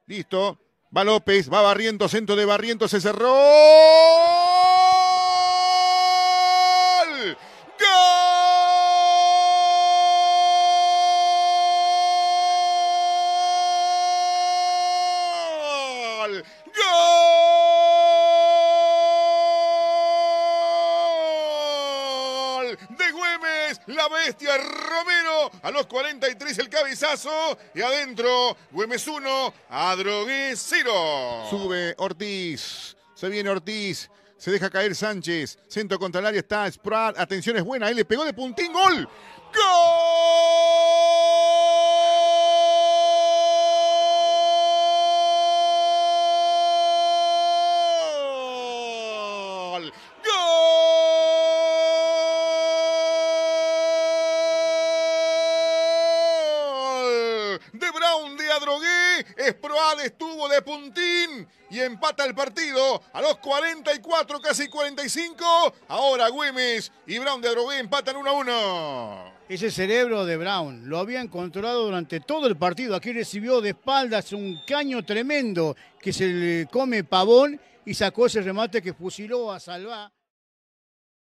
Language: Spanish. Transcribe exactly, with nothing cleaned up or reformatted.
Listo. Va López, va Barrientos, centro de Barrientos, se cerró. ¡Gol! ¡Gol! ¡Gol! De Güemes, la bestia Romero, a los cuarenta y tres el cabezazo, y adentro, Güemes uno, Adrogué cero. Sube Ortiz, se viene Ortiz, se deja caer Sánchez, centro contra el área está Sprat, atención es buena, él le pegó de puntín, gol. ¡Gol! De Brown de Adrogué, Esproal estuvo de puntín y empata el partido a los cuarenta y cuatro, casi cuarenta y cinco. Ahora Güemes y Brown de Adrogué empatan uno a uno. Ese cerebro de Brown lo habían controlado durante todo el partido. Aquí recibió de espaldas un caño tremendo que se le come Pavón y sacó ese remate que fusiló a Salvá.